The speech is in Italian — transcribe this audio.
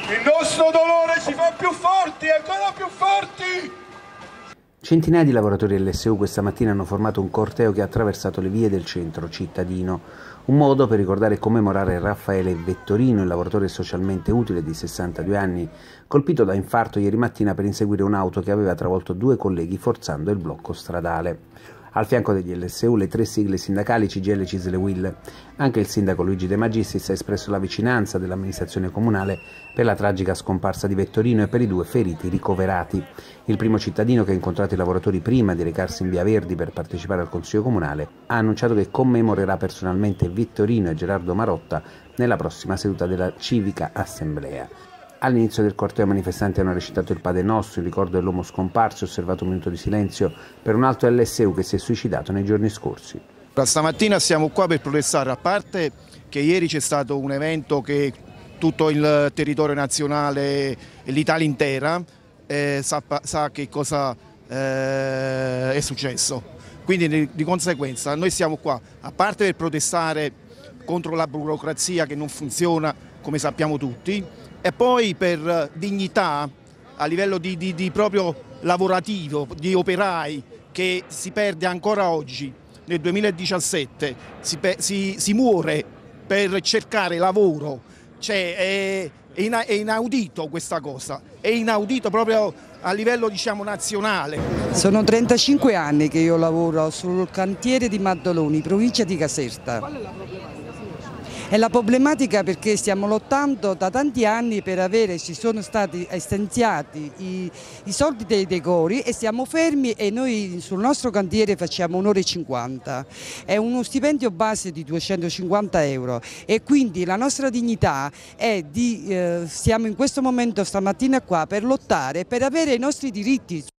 Il nostro dolore ci fa più forti, ancora più forti! Centinaia di lavoratori LSU questa mattina hanno formato un corteo che ha attraversato le vie del centro cittadino, un modo per ricordare e commemorare Raffaele Vettorino, il lavoratore socialmente utile di 62 anni, colpito da infarto ieri mattina per inseguire un'auto che aveva travolto due colleghi forzando il blocco stradale. Al fianco degli LSU le tre sigle sindacali CGIL, CISL e UIL. Anche il sindaco Luigi De Magistris ha espresso la vicinanza dell'amministrazione comunale per la tragica scomparsa di Vettorino e per i due feriti ricoverati. Il primo cittadino che ha incontrato i lavoratori prima di recarsi in Via Verdi per partecipare al Consiglio Comunale ha annunciato che commemorerà personalmente Vettorino e Gerardo Marotta nella prossima seduta della Civica Assemblea. All'inizio del corteo i manifestanti hanno recitato il Padre Nostro in ricordo dell'uomo scomparso e osservato un minuto di silenzio per un altro LSU che si è suicidato nei giorni scorsi. Stamattina siamo qua per protestare, a parte che ieri c'è stato un evento che tutto il territorio nazionale e l'Italia intera sa che cosa è successo. Quindi di conseguenza noi siamo qua, a parte per protestare contro la burocrazia che non funziona, come sappiamo tutti, e poi per dignità a livello di proprio lavorativo, di operai, che si perde ancora oggi. Nel 2017 si muore per cercare lavoro, cioè è inaudito questa cosa, è inaudito proprio a livello nazionale. Sono 35 anni che io lavoro sul cantiere di Maddaloni, provincia di Caserta. Qual è la problematica? È la problematica perché stiamo lottando da tanti anni per avere, ci sono stati stanziati i soldi dei decori e siamo fermi e noi sul nostro cantiere facciamo 1,50 €. È uno stipendio base di 250 € e quindi la nostra dignità è siamo in questo momento stamattina qua per lottare per avere i nostri diritti.